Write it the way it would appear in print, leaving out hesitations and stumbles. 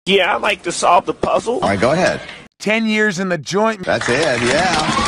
Yeah, I like to solve the puzzle. All right, go ahead. 10 years in the joint. That's it, yeah.